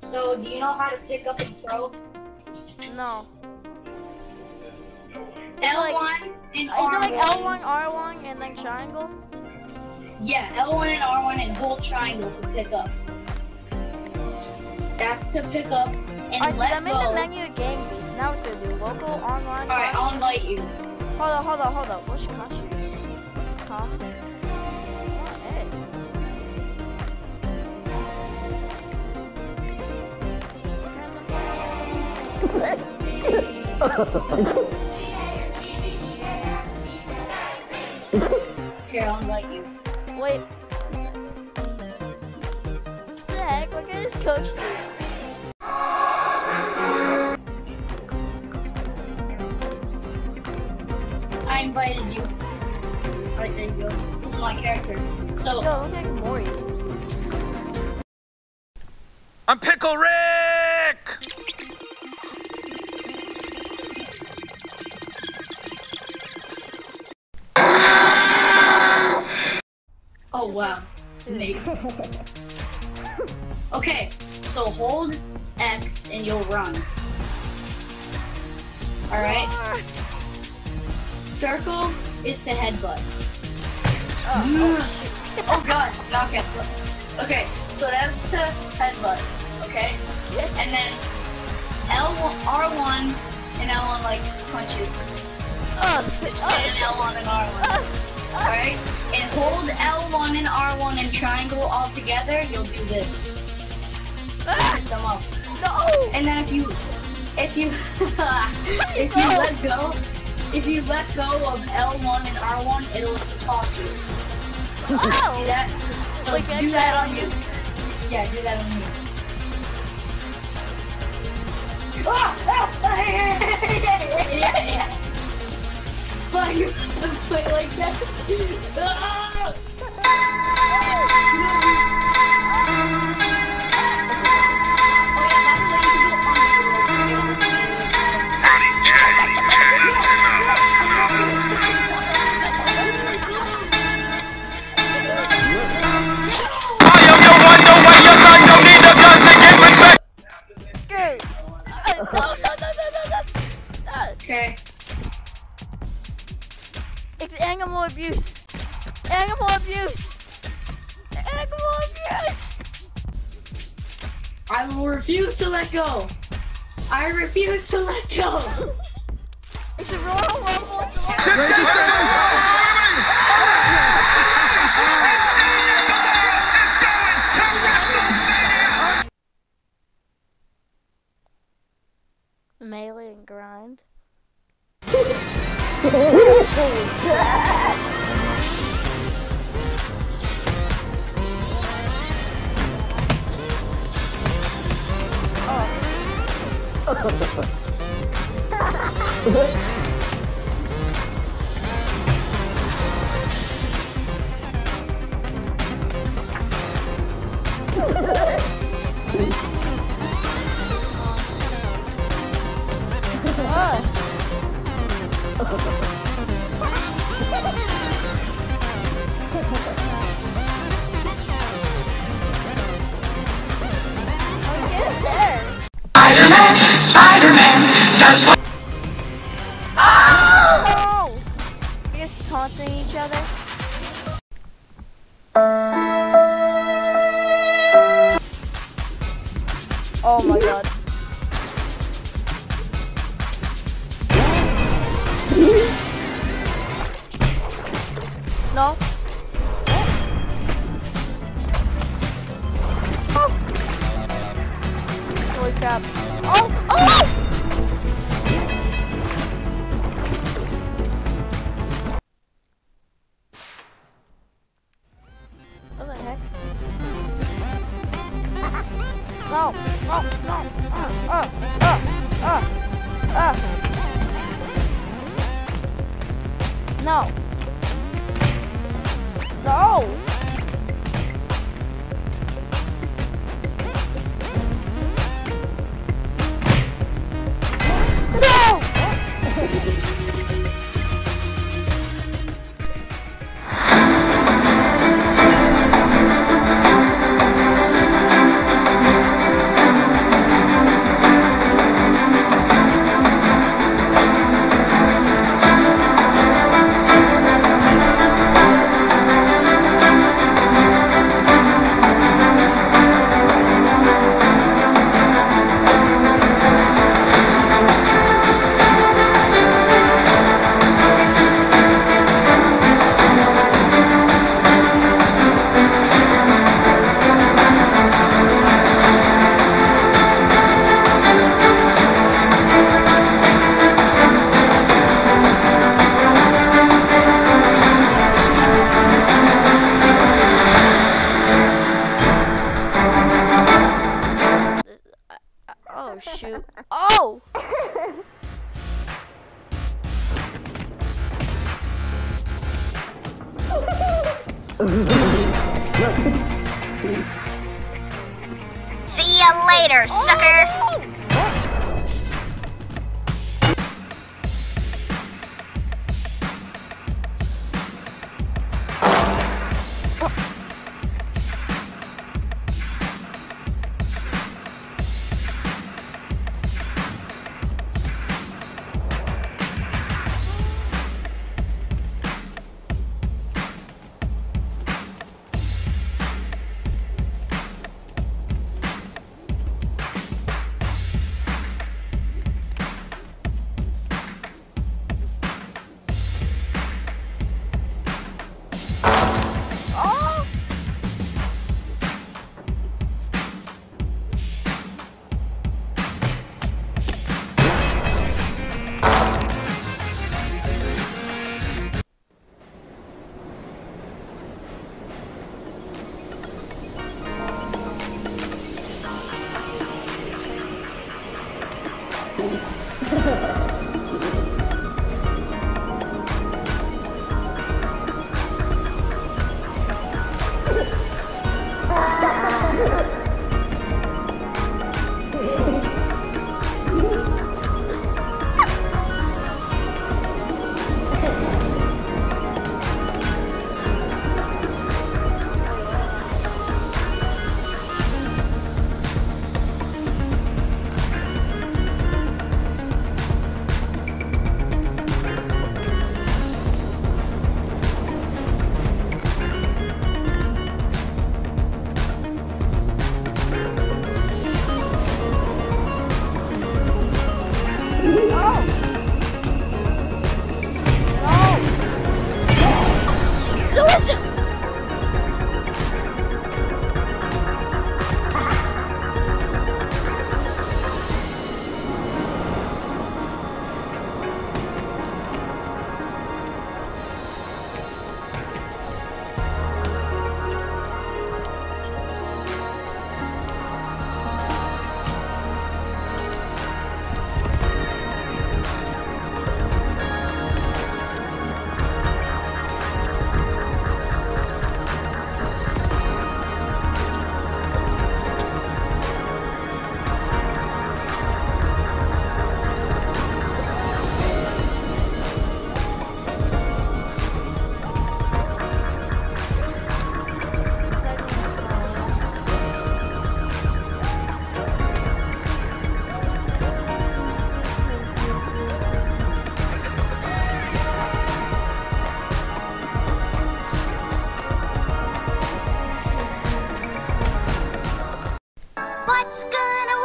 So, do you know how to pick up and throw? No. L1 and R1. Is it like L1, R1, and then triangle? Yeah, L1 and R1 and hold triangle to pick up. That's to pick up and Alright, let I'm go. in the menu of game beast. Now what to do? Local, online. Alright, I'll invite you. Hold on. Which country? Huh? Hey. Here, I'll invite you. Wait. What the heck? Look at this coach dude. I invited you. Alright, there you go. This is my character. So, Yo, look like Maury. I'm Pickle Rick! oh wow. Nate. Okay, so hold X and you'll run. Alright? Circle is to headbutt. Oh god, not headbutt. Okay, so that's to headbutt. Okay? And then L1, R1 and L1 like punches. Just stand L1 and R1. Alright? And hold L1 and R1 and triangle all together, you'll do this. Pick them up. No! And then if you let go of L1 and R1, it'll toss you. Oh! See that? So Wait, can I do try that it on you. Yeah, do that on you. Yeah. Fine, play like that. Okay. It's animal abuse. Animal abuse. Animal abuse. I will refuse to let go. I refuse to let go. It's a Royal Rumble. It's a melee and grind. Spider-Man does what? Oh! You're just taunting each other. Oh my god. No. Oh. Holy crap. Oh! Oh! What the heck? No! No! No! No! No! See ya later, sucker! What's gonna